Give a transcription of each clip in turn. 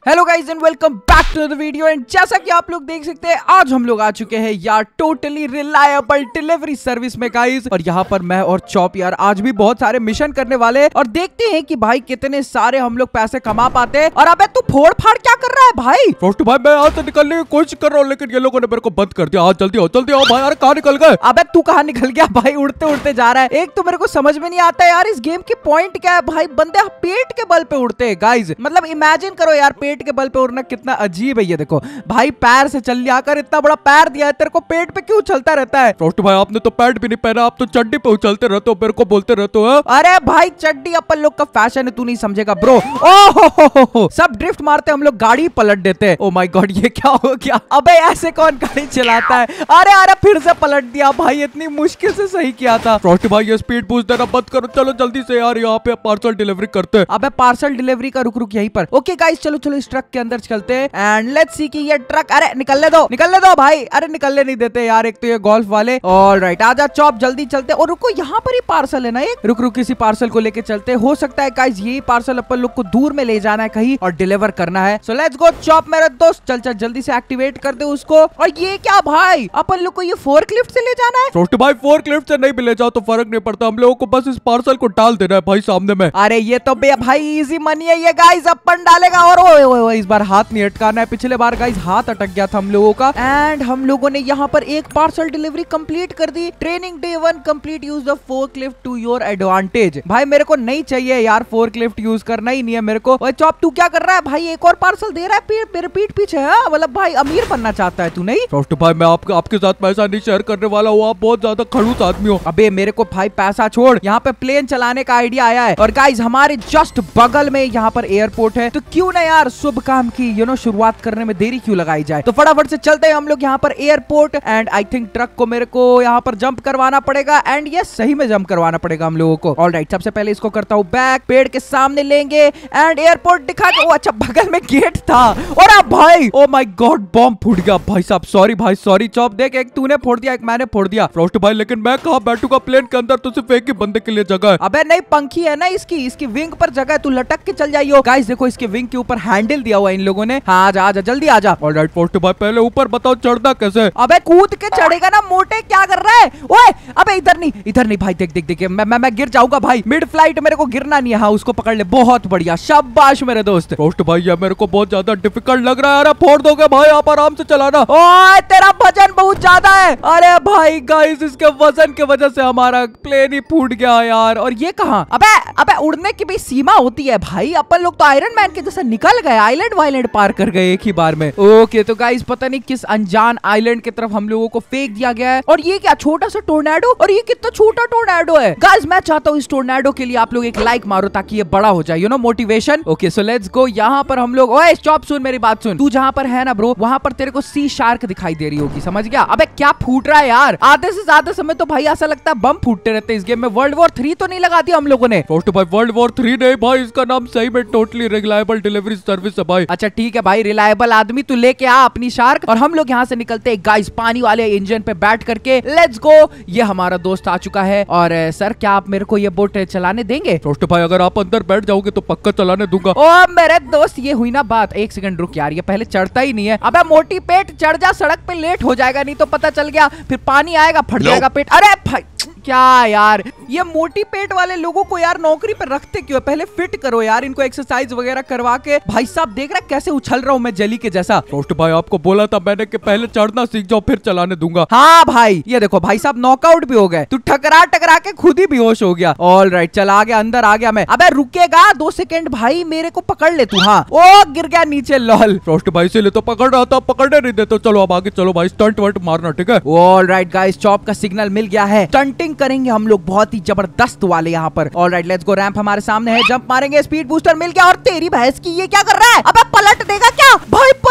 Hello guys and welcome back to the video. And जैसा कि आप लोग देख सकते हैं आज हम लोग आ चुके हैं यार टोटली रिलायबल डिलीवरी सर्विस में गाइस। और यहाँ पर मैं और चॉप यार आज भी बहुत सारे मिशन करने वाले हैं और देखते हैं कि भाई कितने सारे हम लोग पैसे कमा पाते हैं। और अबे तू फोड़ फाड़ क्या कर रहा है भाई? फर्स्ट भाई मैं यहाँ से निकलने की कोशिश कर रहा हूँ लेकिन ये लोगों ने मेरे को बंद कर दिया। जल्दी आओ भाई। अरे कहाँ निकल गए? अबे तू कहाँ निकल गया भाई? उड़ते उड़ते जा रहा है। एक तो मेरे को समझ में नहीं आता यार इस गेम की पॉइंट क्या है भाई? बंदे पेट के बल पे उड़ते हैं गाइस। मतलब इमेजिन करो यार पेट के बल पे उड़ना कितना अजीब है। ये देखो भाई पैर से चल लिया कर, इतना बड़ा पैर दिया है तेरे को, पेट पे क्यों चलता रहता है? फर्स्ट भाई आपने तो पैंट भी नहीं पहना, आप तो चड्डी पे उछलते रहते हो, मेरे को बोलते रहते हो। अरे भाई चड्डी अपन लोग का फैशन है, तू नहीं समझेगा ब्रो। ओहो सब ड्रिफ्ट मारते हम लोग, गाड़ी पलट देते हैं। ओ माय गॉड ये क्या हो गया? अबे ऐसे कौन गाड़ी चलाता है? अरे फिर से पलट दिया भाई, इतनी मुश्किल से सही किया था। फर्स्ट भाई ये स्पीड बूस्ट देना बंद करो, चलो जल्दी से यार यहाँ पे पार्सल डिलीवरी करते हैं। अबे पार्सल डिलीवरी का रुक यहीं पर। ओके गाइस चलो इस ट्रक के अंदर चलते हैं एंड लेट्स सी कि ये ट्रक, अरे निकलने दो भाई। अरे निकलने नहीं देते यार एक तो ये गोल्फ वाले। ऑलराइट आजा चॉप जल्दी चलते। और रुको यहाँ पर ही पार्सल है ना एक, रुक इसी पार्सल को लेके चलते। हो सकता है गाइस यही पार्सल अपन लोग को दूर में ले जाना है कहीं और डिलीवर करना है। सो लेट्स गो चॉप मेरे दोस्त, चल जल्दी से एक्टिवेट कर दे उसको। और ये क्या भाई अपन लोग को ये फोर्कलिफ्ट से ले जाना है? फर्स्ट भाई फोर्कलिफ्ट से नहीं भी ले जाओ तो फर्क नहीं पड़ता, हम लोगों को बस इस पार्सल को डाल देना है भाई सामने में। अरे ये तो भाई इजी मनी है ये गाइस, अपन डालेगा। और ओ, इस बार हाथ नहीं अटकाना है, पिछले बार गाइस हाथ अटक गया था हम लोगों का। एंड हम लोगों ने यहाँ पर एक पार्सल डिलीवरी कंप्लीट कर दी। Training day 1 complete, use the forklift to your advantage. भाई मेरे को नहीं चाहिए यार फोर्कलिफ्ट, यूज करना ही नहीं है मेरे को। और चॉप तू क्या कर रहा है भाई? एक और पार्सल दे रहा है मेरे पीठ पीछे। मतलब भाई अमीर बनना चाहता है तू? नहीं फर्स्ट भाई मैं आपके साथ पैसा नहीं शेयर करने वाला हूँ, आप बहुत ज्यादा खड़ूस आदमी हो। अबे मेरे को भाई पैसा छोड़, यहाँ पे प्लेन चलाने का आइडिया आया है। और गाइस हमारे जस्ट बगल में यहाँ पर एयरपोर्ट है, तो क्यों ना यार शुभ काम की शुरुआत करने में देरी क्यों लगाई जाए। तो फटाफट से चलते हैं हम लोग यहाँ पर airport. And I think truck को मेरे को यहाँ पर जंप करवाना पड़ेगा। एंड ये सही में जंप करवाना पड़ेगा हम लोगों को। ऑलराइट सबसे पहले इसको करता हूँ बैक, पेड़ के सामने लेंगे एंड एयरपोर्ट दिखा दो। अच्छा बगल में गेट था। और अब भाई ओ माय गॉड बॉम्ब फूट गया भाई साहब। सॉरी चॉप, देख एक तूने फोड़ दिया एक मैंने फोड़ दिया। फर्स्ट भाई लेकिन मैं कहाँ बैठूंगा प्लेन के अंदर, तो सिर्फ एक ही बंदे के लिए जगह है। अबे नहीं पंखी है ना इसकी विंग पर जगह है, तू लटक के चल जाइयो। गाइस देखो इसके विंग के ऊपर हैंडल दिया हुआ है इन लोगों ने। हाँ आजा जल्दी आजा। ऑलराइट फर्स्ट भाई पहले ऊपर बताओ चढ़ना कैसे? अबे कूद के चढ़ेगा ना मोटे, क्या कर रहा है? ओए अबे इधर नहीं भाई, देख मैं गिर जाऊंगा भाई मिड फ्लाइट, मेरे को गिरना नहीं है। हाँ उसको पकड़ ले, बहुत बढ़िया शाबाश मेरे दोस्त। फर्स्ट भाई ये मेरे को बहुत ज्यादा डिफिकल्ट लग रहा है। अरे फोड़ दोगे भाई, आप आराम से चलाना। ओए तेरा वजन बहुत ज्यादा है। अरे भाई गाइस इसके वजन की वजह से हमारा प्लेन ही फूट गया यार। और ये कहाँ? अबे उड़ने की भी सीमा होती है भाई, अपन लोग तो आयरन मैन के जैसा निकल गए, आइलैंड वाइलैंड पार कर गए एक ही बार में। ओके तो गाइस पता नहीं किस अनजान आइलैंड की तरफ हम लोगों को फेंक दिया गया है। और ये क्या छोटा सा टोर्नेडो? और ये कितना छोटा टोर्नेडो है गाइस। मैं चाहता हूँ इस टोर्नेडो के लिए आप लोग एक लाइक मारो ताकि ये बड़ा हो जाए, motivation. Okay so let's go. यहाँ पर हम लोग, ओए स्टॉप, सुन मेरी बात सुन। तू जहाँ पर है ना ब्रो, वहाँ पर तेरे को सी शार्क दिखाई दे रही होगी, समझ गया? अबे क्या फूट रहा है यार? आधे से ज्यादा समय तो भाई ऐसा लगता है बम फूटते रहते इस गेम में। वर्ल्ड वॉर 3 तो नहीं लगा दिया हम लोगों ने? फर्स्ट भाई वर्ल्ड वॉर 3 नहीं भाई, इसका नाम सही में टोटली रिलायबल डिलीवरी सर्विस है भाई। अच्छा ठीक है भाई, रिलायबल आदमी तू लेके आ अपनी शार्क। और हम लोग यहाँ से निकलते हैं गाइस पानी वाले इंजन पे बैठ करके। Let's go. ये हमारा दोस्त आ चुका है। और सर क्या आप मेरे को ये बोट चलाने देंगे? फर्स्ट भाई अगर आप अंदर बैठ जाओगे तो पक्का चलाने दूंगा। ओ मेरे दोस्त ये हुई ना बात। एक सेकंड रुक यार, ये पहले चढ़ता ही नहीं है। अबे मोटी पेट चढ़ जा, सड़क पे लेट हो जाएगा, नहीं तो पता चल गया फिर पानी आएगा फट जाएगा पेट। अरे भाई क्या यार, ये मोटी पेट वाले लोगों को यार नौकरी पर रखते क्यों? पहले फिट करो यार इनको, एक्सरसाइज वगैरह करवा के। भाई साहब देख रहा है कैसे उछल रहा हूँ मैं जेली के जैसा। फर्स्ट भाई आपको बोला था मैंने कि पहले चढ़ना सीख जाओ फिर चलाने दूंगा। हाँ भाई ये देखो भाई साहब नॉकआउट भी हो गए, तू टकरा के खुद ही बेहोश हो गया। ऑलराइट चल आ गया, अंदर आ गया मैं। अबे रुकेगा 2 सेकंड भाई, मेरे को पकड़ ले तू। हाँ ओ गिर गया नीचे, लॉल। फर्स्ट भाई इसीलिए तो पकड़ रहा था, पकड़ने नहीं देते। चलो अब आगे चलो भाई, स्टंट वंट मारना ठीक है? ऑलराइट गाइस चॉप का सिग्नल मिल गया है, स्टंटिंग करेंगे हम लोग बहुत ही जबरदस्त वाले यहाँ पर। Alright let's go. रैंप हमारे सामने है, जंप मारेंगे, स्पीड बूस्टर मिल गया। और तेरी भैंस की ये क्या कर रहा है? अबे पलट देगा क्या भाई? पलट दिया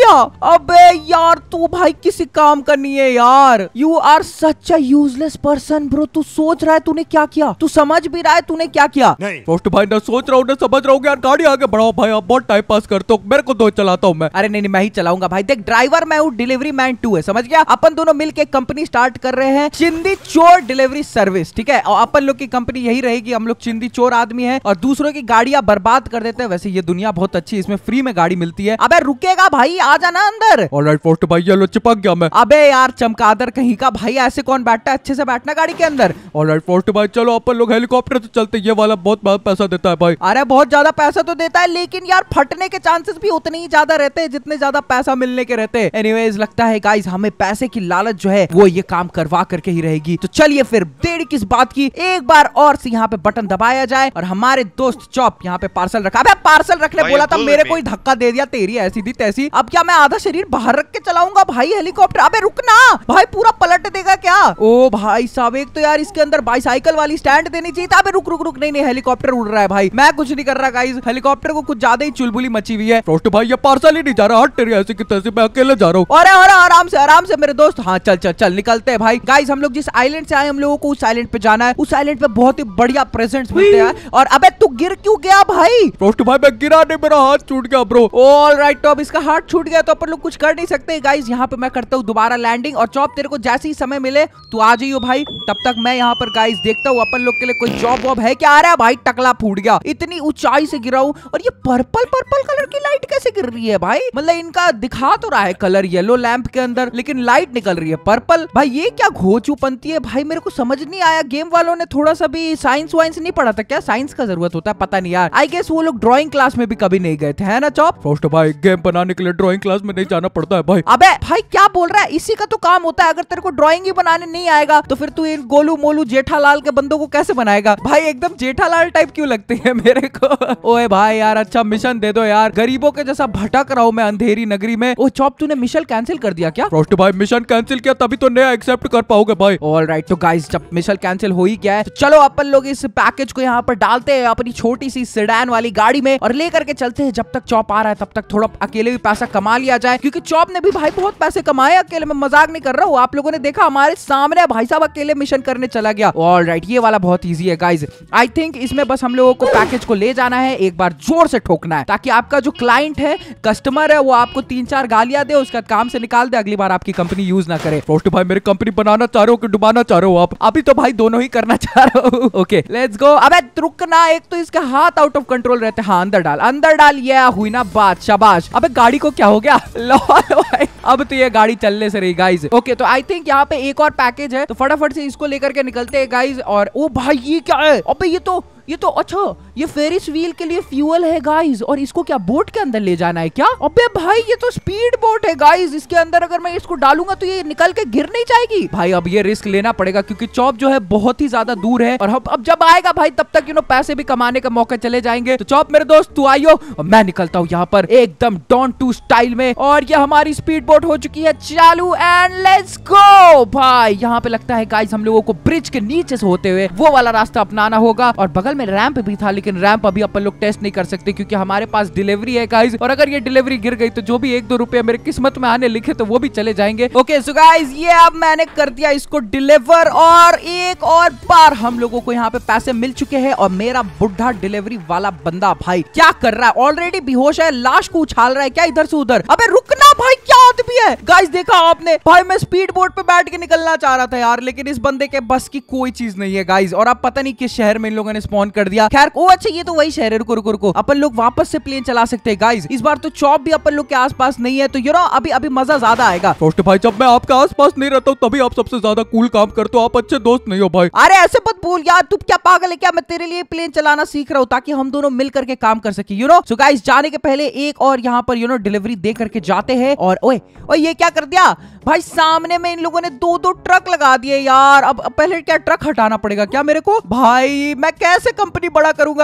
किया? अबे यार तू भाई किसी काम का नहीं है यार। You are such a useless person bro. तू सोच रहा है तूने क्या किया? तू समझ भी रहा है तूने क्या किया? फर्स्ट भाई ना सोच रहा हूँ, समझ रहा हूँ यार। गाड़ी आगे बढ़ाओ भाई, आप बहुत टाइम पास करते हो, मेरे को दो चलाता हूँ मैं। अरे नहीं मैं ही चलाऊंगा भाई। देख ड्राइवर मैं हूँ, डिलीवरी मैन तू है, समझ गया? अपन दोनों मिलके कंपनी स्टार्ट कर रहे हैं, चिंदी चोर डिलीवरी सर्विस, ठीक है? और अपन लोग की कंपनी यही रहेगी। हम लोग चिंदी चोर आदमी है और दूसरों की गाड़ियां बर्बाद कर देते हैं। वैसे ये दुनिया बहुत अच्छी, इसमें फ्री में गाड़ी मिलती है। अबे रुकेगा भाई, आ जाना अंदर। ऑलराइट फर्स्ट भाई, ये लो चिपक गया मैं। अबे यार चमकादर कहीं का भाई, ऐसे कौन बैठता है? अच्छे से बैठना गाड़ी के अंदर। ऑलराइट फर्स्ट भाई, चलो अपन लोग हेलीकॉप्टर से चलते। ये वाला बहुत पैसा देता है भाई। अरे बहुत ज्यादा पैसा तो देता है, लेकिन यार फटने के चांसेस भी उतने ही ज्यादा रहते हैं जितने ज्यादा पैसा मिलने के रहते हैं। एनीवेज लगता है गाइस हमें पैसे की लालच जो है वो ये काम करवा करके ही रहेगी। तो चलिए फिर देर किस बात की, एक बार और से यहाँ पे बटन दबाया जाए और हमारे दोस्त चॉप यहाँ पे पार्सल रखा। अबे पार्सल रखने बोला था, मेरे को ही धक्का दे दिया, तेरी ऐसी थी तैसी। अब क्या मैं आधा शरीर बाहर रख के चलाऊंगा भाई हेलीकॉप्टर? अबे रुकना भाई, पूरा पलट देगा क्या? ओ भाई साहब, एक तो यार इसके अंदर बाईसाइकिल वाली स्टैंड देनी चाहिए था। अबे रुक रुक रुक, नहीं हेलीकॉप्टर उड़ रहा है भाई, मैं कुछ नहीं कर रहा गाइस। हेलीकॉप्टर को कुछ ज्यादा ही चुलबुली मची हुई है। फर्स्ट भाई ये पार्सल ही नहीं जा रहा, हट तेरी ऐसी की तैसी, मैं अकेले जा रहा हूँ। अरे आराम से मेरे दोस्त। हाँ चल निकलते हैं भाई। गाइस हम लोग जिस आइलैंड से आए, हम लोगों को उस आइलैंड पे जाना है। उस आइलैंड पे बहुत ही बढ़िया प्रेजेंट्स मिलते हैं। और अबे तू गिर क्यों गया भाई? फर्स्ट भाई मैं गिरा नहीं, मेरा हाथ छूट गया ब्रो। ऑलराइट, तो अब इसका हाथ छूट गया तो अपन लोग कुछ कर नहीं सकते गाइस। यहाँ पे मैं करता हूँ दोबारा लैंडिंग। और चॉप तेरे को जैसे ही समय मिले तू आ जाइयो भाई। तब तक मैं यहाँ पर गाइस देखता हूँ अपन लोग के लिए कोई जॉब वॉब है क्या। आ रहा है भाई, टकला फूट गया, इतनी ऊंचाई से गिरा हूँ। और ये पर्पल कलर की लाइट कैसे गिर रही है भाई? मतलब इनका दिखा तो रहा है कलर येलो लैंप के अंदर, लेकिन लाइट निकल रही है पर्पल। भाई ये क्या घोचूपंती है भाई, मेरे को समझ नहीं आया। गेम वालों ने थोड़ा सा भी साइंस वाइंस नहीं पढ़ा था क्या? साइंस का जरूरत होता है, पता नहीं यार। आई गेस वो लोग ड्राइंग क्लास में भी कभी नहीं गए थे, है ना चॉप? फर्स्ट भाई गेम बनाने के लिए ड्राइंग क्लास में नहीं जाना पड़ता है भाई। अबे भाई क्या बोल रहा है? इसी का तो काम होता है। अगर तेरे को ड्राइंग ही बनाने नहीं आएगा तो फिर तू इन गोलू मोलू जेठालाल के बंदों को कैसे बनाएगा भाई? एकदम जेठालाल टाइप क्यों लगते हैं मेरे को? ओए भाई यार अच्छा मिशन दे दो यार, गरीबों के जैसा भटक रहा हूँ मैं अंधेरी नगरी में। ओ चॉप, तूने मिशन कैंसिल कर दिया क्या? फर्स्ट भाई मिशन कैंसिल किया तभी तो नया एक्सेप्ट कर पाओगे भाई। ऑलराइट, तो गाइस जब मिशन कैंसिल हो ही गया है तो चलो अपन लोग इस पैकेज को यहाँ पर डालते हैं अपनी छोटी सी सेडान वाली गाड़ी में और लेकर के चलते हैं। जब तक चॉप आ रहा है तब तक थोड़ा अकेले भी पैसा कमा लिया जाए, क्योंकि चॉप ने भी भाई बहुत पैसे कमाए अकेले में, मजाक नहीं कर रहा हूँ। आप लोगों ने देखा हमारे सामने भाई साहब अकेले मिशन करने चला गया। ऑलराइट, ये वाला बहुत ईजी है गाइस। आई थिंक इसमें बस हम लोगों को पैकेज को ले जाना है, एक बार जोर से ठोकना है ताकि आपका जो क्लाइंट है, कस्टमर है, वो आपको 3-4 गालियां दे, उसका काम से निकाल दे, अगली बार आपकी कंपनी यूज ना करे। फर्स्ट भाई मेरी कंपनी बनाना चाह रहे हो कि डुबाना चाह रहे हो आप? अभी तो भाई दोनों ही करना चाह रहा हूँ। Okay let's go. अबे रुकना, एक तो इसका हाथ आउट ऑफ कंट्रोल रहते हैं। हाँ अंदर डाल, ये हुई ना बात, शाबाश। अबे गाड़ी को क्या हो गया? लो भाई, अब तो ये गाड़ी चलने से रही गाइस। ओके तो आई थिंक यहाँ पे एक और पैकेज है, तो फटाफट से इसको लेकर के निकलते हैं गाइस। और ओ भाई ये क्या है? अबे ये तो अच्छा, ये फेरिस व्हील के लिए फ्यूल है गाइस। और इसको क्या बोट के अंदर ले जाना है क्या? अबे भाई ये तो स्पीड बोट है गाइस। इसके अंदर अगर मैं इसको डालूंगा तो ये निकल के गिर नहीं जाएगी भाई? अब ये रिस्क लेना पड़ेगा क्योंकि चॉप जो है बहुत ही ज्यादा दूर है और अब जब आएगा भाई तब तक पैसे भी कमाने का मौके चले जाएंगे। तो चॉप मेरे दोस्त तू आइयो, मैं निकलता हूँ यहाँ पर एकदम डॉन टू स्टाइल में। और ये हमारी स्पीड बोट हो चुकी है चालू एंड लेट्स गो भाई। यहाँ पे लगता है गाइस हम लोगों को ब्रिज के नीचे से होते हुए वो वाला रास्ता अपनाना होगा। और बगल में रैंप भी था, लेकिन रैंप अभी अपन लोग टेस्ट नहीं कर सकते क्योंकि हमारे पास डिलीवरी है गाइस। और अगर ये डिलीवरी गिर गई तो जो भी 1-2 रुपए मेरे किस्मत में आने लिखे तो वो भी चले जाएंगे। ओके सो गाइस ये अब मैंने कर दिया इसको डिलीवर और एक और बार हम लोगों को यहाँ पे पैसे मिल चुके हैं। और मेरा बुढ़ा डिलीवरी वाला बंदा भाई क्या कर रहा है? ऑलरेडी बेहोश है, लाश को उछाल रहा है क्या इधर से उधर? अबे रुकना भाई, क्या आदमी है गाइस? देखा आपने भाई, मैं स्पीड बोट पे बैठ के निकलना चाह रहा था यार, लेकिन इस बंदे के बस की कोई चीज नहीं है गाइस। और अब पता नहीं किस शहर में इन लोगों ने स्पॉन कर दिया। खैर ओ अच्छा ये तो वही शहर है। रुको अपन लोग वापस से प्लेन चला सकते हैं गाइस। इस बार तो चॉप भी अपन लोग के आसपास नहीं है, तो अभी मजा ज्यादा आएगा। फर्स्ट भाई जब मैं आपके आसपास नहीं रहता हूँ तभी आप सबसे ज्यादा कूल काम करते हो, आप अच्छे दोस्त नहीं हो भाई। अरे ऐसे मत बोल यार, तू क्या पागल है क्या? मैं तेरे लिए प्लेन चलाना सीख रहा हूँ ताकि हम दोनों मिल करके काम कर सके सो गाइस जाने के पहले एक और यहाँ पर डिलीवरी दे करके जाते हैं। और ओए ये क्या कर दिया भाई? सामने में इन लोगों ने 2-2 ट्रक लगा दिए यार। अब पहले क्या ट्रक हटाना पड़ेगा क्या मेरे को? भाई मैं कैसे कंपनी बड़ा करूंगा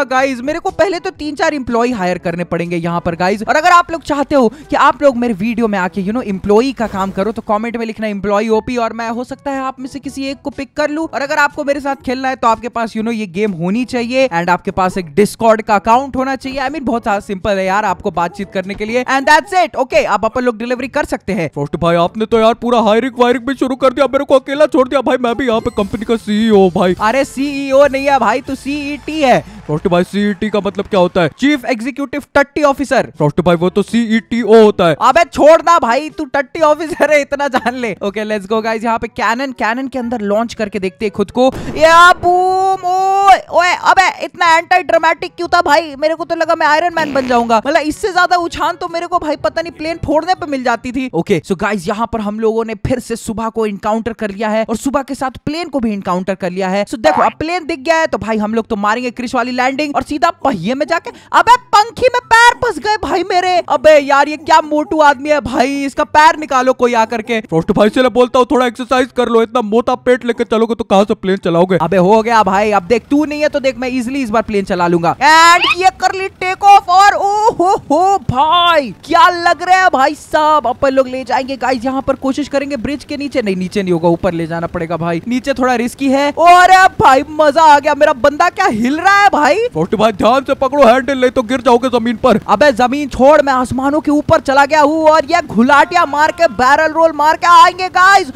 होगा गाइज, मेरे को पहले तो 3-4 एम्प्लॉय हायर करने पड़ेंगे यहाँ पर गाइज। और अगर आप लोग चाहते हो कि आप लोग मेरे वीडियो में आके एम्प्लॉय का काम करो तो कमेंट में लिखना एम्प्लॉय ओपी, और मैं हो सकता है आप में से किसी एक को पिक कर लूं। और अगर आपको मेरे साथ खेलना है तो आपके पास ये गेम होनी चाहिए एंड आपके पास एक डिस्कॉर्ड का अकाउंट होना चाहिए। आई मीन बहुत सिंपल है यार आपको बातचीत करने के लिए, एंड दैट्स इट। ओके, अब अपन लोग डिलीवरी कर सकते हैं। फ्रॉस्टी भाई आपने तो यार पूरा हायरिंग वायरिंग भी शुरू कर दिया, मेरे को अकेला छोड़ दिया भाई। मैं भी यहाँ पे कंपनी का सीईओ भाई। अरे सीईओ नहीं है भाई, तू सीईटी है। फ्रॉस्टी भाई सीईटी का मतलब क्या होता है? चीफ एग्जीक्यूटिव टट्टी ऑफिसर। फ्रॉस्टी भाई वो तो सीईटीओ होता है। अबे छोड़ना भाई, तू टट्टी ऑफिसर है, इतना जान ले। ओके लेट्स गो गाइस, यहाँ पे कैनन के अंदर लॉन्च करके देखते हैं खुद को। या बूम। ओए अबे इतना एंटी ड्रामेटिक क्यों था भाई? मेरे को तो लगा मैं आयरन मैन बन जाऊंगा। मतलब इससे ज्यादा उछान तो मेरे को भाई पता नहीं प्लेन फोड़ने पे मिल जाती थी। ओके सो गाइस, यहाँ पर हम लोगों ने फिर से सुबह को इनकाउंटर कर लिया है और सुबह के साथ प्लेन को भी इनकाउंटर कर लिया है। सो देखो अब प्लेन दिख गया है तो भाई हम लोग तो मारेंगे क्रिश वाली लैंडिंग और सीधा पहिए में जाके। अबे पंखी में पैर फंस गए भाई मेरे। अबे यार ये क्या मोटू आदमी है भाई, इसका पैर निकालो कोई आकर के। फ्रॉस्टी भाई से बोलता हूँ थोड़ा एक्सरसाइज कर लो, इतना मोटा पेट लेके चलोगे तो कहाँ से प्लेन चलाओगे? अबे हो गया भाई, अब देख तू नहीं है तो देख मैं इजिली इस बार प्लेन चला लूंगा। एंड ये कर ली टेक ऑफ और ओ हो भाई क्या लग रहा है भाई साहब। अपन लोग ले जाएंगे गाइस, यहाँ पर कोशिश करेंगे ब्रिज के नीचे, नहीं नीचे नहीं होगा, ऊपर ले जाना पड़ेगा भाई। नीचे थोड़ा रिस्की है। और भाई मजा आ गया, मेरा बंदा क्या हिल रहा है भाई। फ्रॉस्टी भाई ध्यान से पकड़ो हैंडल, नहीं तो गिर जाओगे जमीन पर। अबे जमीन छोड़, मैं आसमानों के ऊपर चला गया हूँ और ये घुलाटिया मार के बैरल रोल मार के आएंगे गाइस।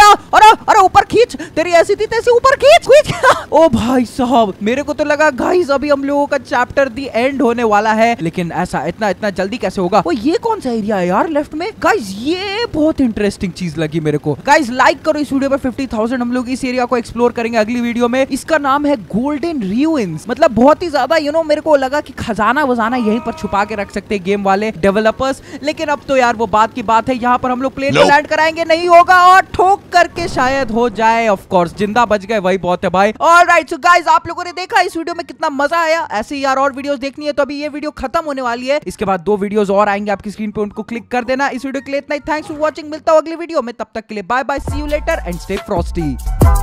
अरे ऊपर खींच, तेरी ऐसी थी तैसी ऊपर खींच। ओ भाई साहब मेरे को तो लगा गाइस अभी हम लोगों का चैप्टर दी एंड होने वाला है, लेकिन ऐसा इतना जल्दी कैसे होगा? वो ये कौन सा एरिया है यार लेफ्ट में गाइस? ये बहुत इंटरेस्टिंग चीज लगी मेरे को। गाइस लाइक करो इस वीडियो पे 50,000, हम लोग इस एरिया को एक्सप्लोर करेंगे अगली वीडियो में। इसका नाम है गोल्डन रूइंस। मतलब बहुत ही ज्यादा मेरे को लगा कि खजाना वजाना यहीं पर छुपा के रख सकते हैं गेम वाले डेवलपर्स, लेकिन अब तो यार वो बात की बात है। यहाँ पर हम लोग प्लेन में लैंड कराएंगे, नहीं होगा और ठोक करके शायद हो जाए। ऑफ कोर्स जिंदा बच गए वही बहुत है भाई। ऑलराइट सो गाइस, आप लोगों ने देखा इस वीडियो में कितना मजा आया। ऐसे ही यार और वीडियोस देखनी है तो अभी ये वीडियो खत्म होने वाली है, इसके बाद 2 वीडियोस और आएंगे आपकी स्क्रीन पे, उनको क्लिक कर देना। इस वीडियो के लिए इतना ही, थैंक्स फॉर वॉचिंग, मिलता हूं अगली वीडियो में, तब तक के लिए bye bye, see you later and stay Frosty.